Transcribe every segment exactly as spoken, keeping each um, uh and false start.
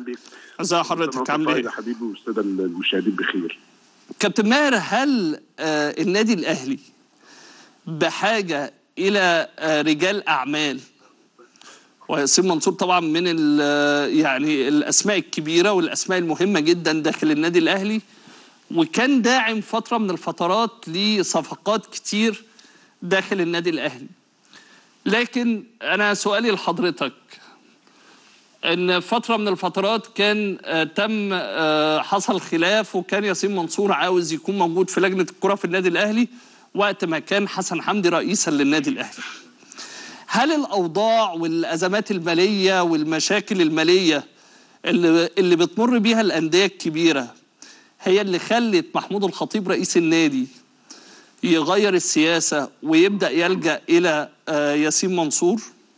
بيك. ازي حضرتك؟ عامل ايه يا حبيبي والساده المشاهدين بخير. كابتن ماهر، هل آه النادي الاهلي بحاجه الى آه رجال اعمال؟ وياسين منصور طبعا من يعني الاسماء الكبيره والاسماء المهمه جدا داخل النادي الاهلي، وكان داعم فتره من الفترات لصفقات كتير داخل النادي الاهلي. لكن انا سؤالي لحضرتك ان فتره من الفترات كان آه تم آه حصل خلاف، وكان ياسين منصور عاوز يكون موجود في لجنه الكره في النادي الاهلي وقت ما كان حسن حمدي رئيسا للنادي الاهلي. هل الاوضاع والازمات الماليه والمشاكل الماليه اللي اللي بتمر بيها الانديه الكبيره هي اللي خلت محمود الخطيب رئيس النادي يغير السياسه ويبدا يلجا الى آه ياسين منصور؟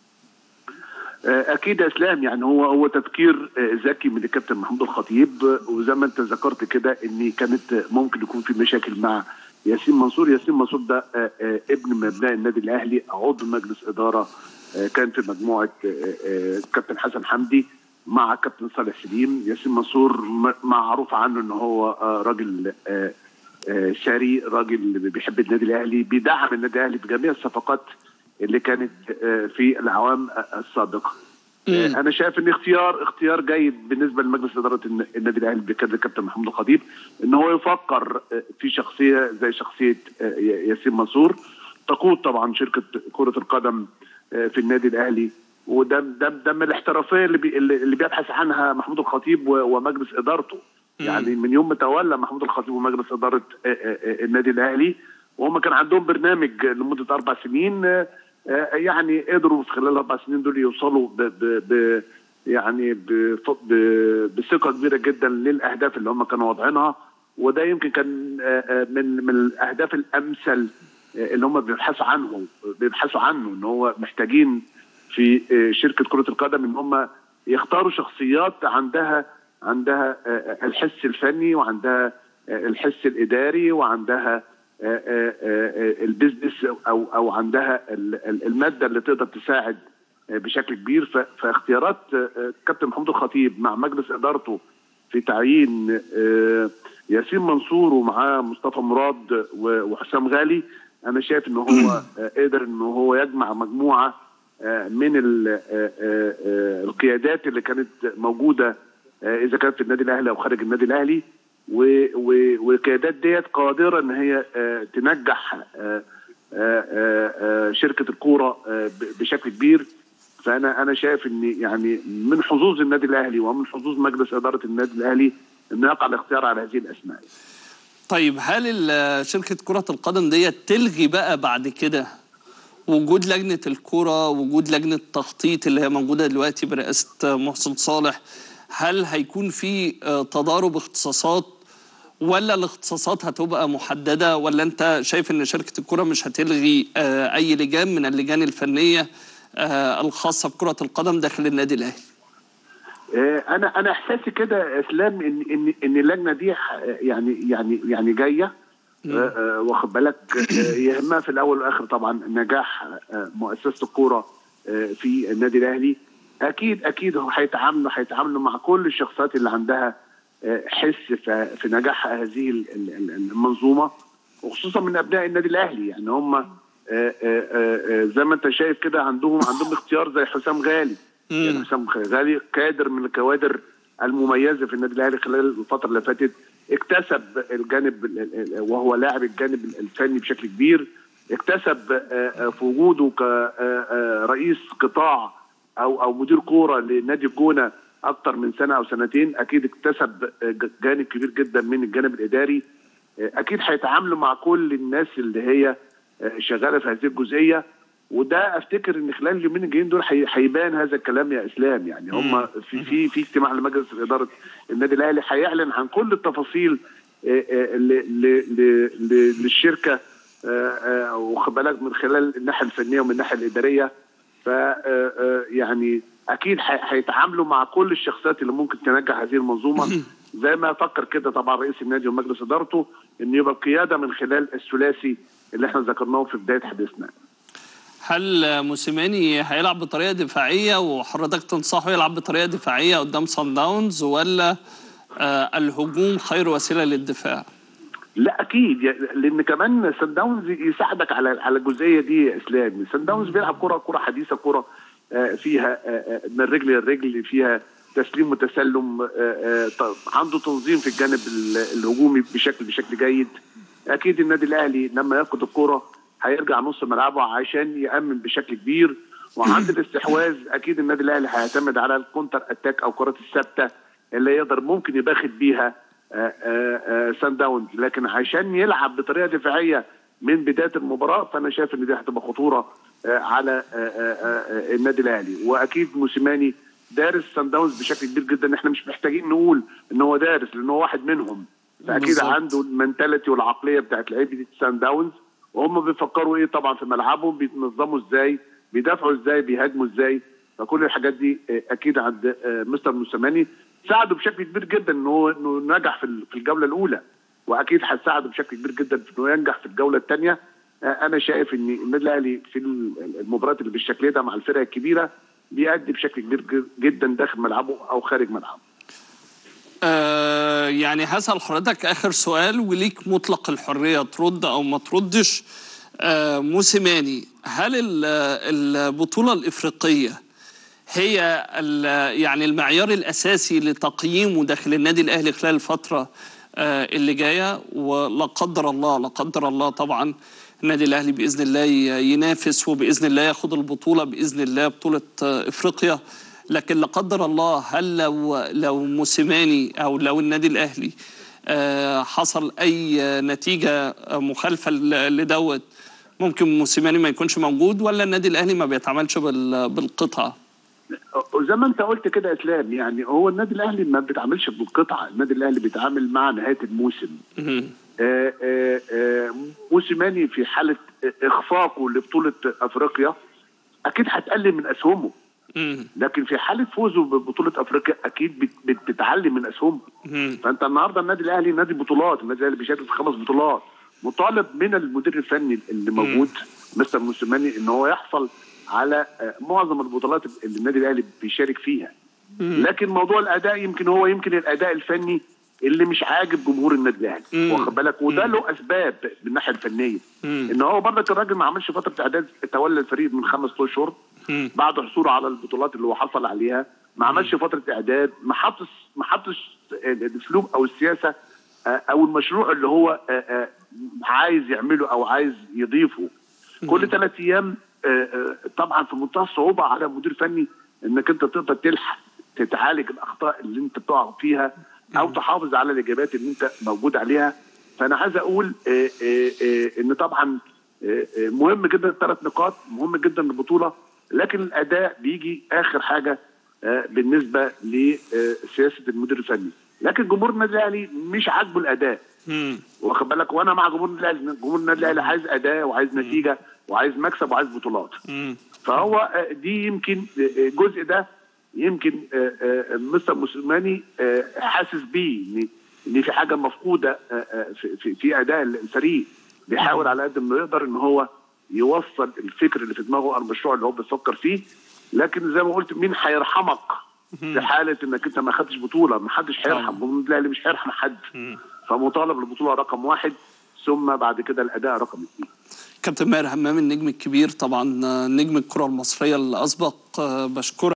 اكيد يا اسلام، يعني هو هو تفكير ذكي من الكابتن محمود الخطيب، وزي ما انت ذكرت كده ان كانت ممكن يكون في مشاكل مع ياسين منصور. ياسين منصور ده ابن من ابناء النادي الاهلي، عضو مجلس اداره كان في مجموعه كابتن حسن حمدي مع كابتن صالح سليم. ياسين منصور معروف عنه ان هو راجل ثري، راجل بيحب النادي الاهلي، بيدعم النادي الاهلي بجميع الصفقات اللي كانت في الاعوام السابقه. انا شايف ان اختيار اختيار جيد بالنسبه لمجلس اداره النادي الاهلي بقياده الكابتن محمود الخطيب، ان هو يفكر في شخصيه زي شخصيه ياسين منصور تقود طبعا شركه كره القدم في النادي الاهلي، وده ده ده من الاحترافيه اللي بي اللي بيبحث عنها محمود الخطيب ومجلس ادارته. يعني من يوم ما تولى محمود الخطيب ومجلس اداره النادي الاهلي، وهم كان عندهم برنامج لمده اربع سنين، يعني قدروا في خلال الاربع سنين دول يوصلوا ب ب ب يعني ب بثقه كبيره جدا للاهداف اللي هم كانوا واضعينها، وده يمكن كان من من الاهداف الامثل اللي هم بيبحثوا عنه بيبحثوا عنه ان هو محتاجين في شركه كره القدم ان هم يختاروا شخصيات عندها عندها الحس الفني وعندها الحس الاداري وعندها البيزنس او او عندها الماده اللي تقدر تساعد بشكل كبير. فاختيارات كابتن محمود الخطيب مع مجلس ادارته في تعيين ياسين منصور ومعاه مصطفى مراد وحسام غالي، انا شايف ان هو قدر ان هو يجمع مجموعه من القيادات اللي كانت موجوده اذا كانت في النادي الاهلي او خارج النادي الاهلي، والقيادات ديت قادره ان هي تنجح شركه الكوره بشكل كبير. فانا انا شايف ان يعني من حظوظ النادي الاهلي ومن حظوظ مجلس اداره النادي الاهلي انه يقع الاختيار على هذه الاسماء. طيب هل شركه كره القدم ديت تلغي بقى بعد كده وجود لجنه الكوره، وجود لجنه تخطيط اللي هي موجوده دلوقتي برئاسه محسن صالح؟ هل هيكون في تضارب اختصاصات ولا الاختصاصات هتبقى محدده، ولا انت شايف ان شركه الكره مش هتلغي اي لجان من اللجان الفنيه الخاصه بكره القدم داخل النادي الاهلي؟ انا انا احساسي كده يا اسلام ان ان ان اللجنه دي يعني يعني يعني جايه واخد بالك، يهمها في الاول والاخر طبعا نجاح مؤسسه الكوره في النادي الاهلي. اكيد اكيد هو هيتعاملوا هيتعاملوا مع كل الشخصيات اللي عندها حس في نجاح هذه المنظومه، وخصوصا من ابناء النادي الاهلي. يعني هم زي ما انت شايف كده عندهم عندهم اختيار زي حسام غالي. يعني حسام غالي كادر من الكوادر المميزه في النادي الاهلي خلال الفتره اللي فاتت، اكتسب الجانب وهو لاعب الجانب الفني بشكل كبير، اكتسب في وجوده كرئيس قطاع او او مدير كوره لنادي الجونه اكتر من سنه او سنتين، اكيد اكتسب جانب كبير جدا من الجانب الاداري. اكيد هيتعاملوا مع كل الناس اللي هي شغاله في هذه الجزئيه، وده افتكر ان خلال اليومين الجايين دول هيبان هذا الكلام يا اسلام. يعني هم في في في اجتماع لمجلس اداره النادي الاهلي هيعلن عن كل التفاصيل للشركه، واخد بالك، من خلال الناحيه الفنيه ومن الناحيه الاداريه. ف يعني اكيد هيتعاملوا مع كل الشخصيات اللي ممكن تنجح هذه المنظومه، زي ما فكر كده طبعا رئيس النادي ومجلس ادارته ان يبقى القياده من خلال الثلاثي اللي احنا ذكرناه في بدايه حديثنا. هل موسيماني هيلعب بطريقه دفاعيه وحضرتك تنصحه يلعب بطريقه دفاعيه قدام صن داونز، ولا آه الهجوم خير وسيله للدفاع؟ لا اكيد، لان كمان سان داونز يساعدك على على الجزئيه دي يا اسلام. سان داونز بيلعب كره كره حديثه، كره فيها من رجل للرجل، فيها تسليم وتسلم، عنده تنظيم في الجانب الهجومي بشكل بشكل جيد. اكيد النادي الاهلي لما ياخد الكره هيرجع نص ملعبه عشان يامن بشكل كبير، وعند الاستحواذ اكيد النادي الاهلي هيعتمد على الكونتر اتاك او كرات الثابته اللي يقدر ممكن يباخد بيها آآ آآ سان داونز. لكن عشان يلعب بطريقه دفاعيه من بدايه المباراه، فانا شايف ان دي هتبقى خطوره على آآ النادي الاهلي. واكيد موسيماني دارس سان داونز بشكل كبير جدا، احنا مش محتاجين نقول ان هو دارس لان هو واحد منهم، فاكيد بالزبط. عنده المنتاليتي والعقليه بتاعت لعيبه سان داونز، وهم بيفكروا ايه طبعا في ملعبهم، بيتنظموا ازاي، بيدافعوا ازاي، بيهاجموا ازاي. فكل الحاجات دي اكيد عند مستر موسيماني ساعده بشكل كبير جدا ان هو انه نجح في الجوله الاولى، واكيد هتساعده بشكل كبير جدا في انه ينجح في الجوله الثانيه. انا شايف ان النادي الاهلي في المباريات اللي بالشكل ده مع الفرق الكبيره بيأدي بشكل كبير جدا داخل ملعبه او خارج ملعبه. آه يعني هسأل حضرتك اخر سؤال وليك مطلق الحريه ترد او ما تردش. آه موسيماني، هل البطوله الافريقيه هي يعني المعيار الاساسي لتقييمه داخل النادي الاهلي خلال الفتره آه اللي جايه؟ ولا قدر الله لا قدر الله طبعا النادي الاهلي باذن الله ينافس وباذن الله ياخد البطوله باذن الله بطوله افريقيا، لكن لا قدر الله هل لو لو موسيماني او لو النادي الاهلي حصل اي نتيجه مخالفه لدوت ممكن موسيماني ما يكونش موجود، ولا النادي الاهلي ما بيتعاملش بالقطعه؟ وزي ما انت قلت كده يا اسلام، يعني هو النادي الاهلي ما بيتعاملش بالقطعه، النادي الاهلي بيتعامل مع نهايه الموسم. آآ آآ موسيماني في حاله اخفاقه لبطوله افريقيا اكيد هتقلل من اسهمه، لكن في حاله فوزه ببطوله افريقيا اكيد بتتعلم من اسهمه. فانت النهارده النادي الاهلي نادي بطولات، النادي الاهلي بيشارك في خمس بطولات، مطالب من المدير الفني اللي موجود مستر موسيماني ان هو يحصل على معظم البطولات اللي النادي الاهلي بيشارك فيها. لكن موضوع الاداء يمكن هو يمكن الاداء الفني اللي مش عاجب جمهور النادي الاهلي، واخد بالك، وده له اسباب من الناحيه الفنيه. ان هو برضك الراجل ما عملش فتره اعداد، تولى الفريق من خمس اشهر بعد حصوله على البطولات اللي هو حصل عليها، ما عملش فتره اعداد، ما حطش ما حطش الاسلوب او السياسه او المشروع اللي هو عايز يعمله او عايز يضيفه. كل ثلاث ايام طبعا في منتهى الصعوبه على المدير الفني انك انت تقدر تلحق تتعالج الاخطاء اللي انت بتقع فيها او تحافظ على الاجابات اللي انت موجود عليها. فانا عايز اقول آآ آآ ان طبعا مهم جدا الثلاث نقاط، مهم جدا البطوله، لكن الاداء بيجي اخر حاجه بالنسبه لسياسه المدير الفني. لكن جمهور النادي الاهلي مش عاجبه الاداء، واخد بالك، وانا مع جمهور النادي الاهلي. جمهور النادي الاهلي عايز اداء وعايز نتيجه وعايز مكسب وعايز بطولات. فهو دي يمكن الجزء ده يمكن مستر موسيماني حاسس بيه ان ان في حاجه مفقوده في في اداء الفريق، بيحاول على قد ما يقدر ان هو يوصل الفكر اللي في دماغه او المشروع اللي هو بيفكر فيه. لكن زي ما قلت، مين هيرحمك في حاله انك انت ما خدتش بطوله؟ ما حدش هيرحم، النادي الاهلي مش هيرحم حد. فمطالب البطوله رقم واحد، ثم بعد كده الاداء رقم اثنين. كابتن ماهر همام النجم الكبير طبعا، نجم الكره المصريه الاسبق، بشكرك.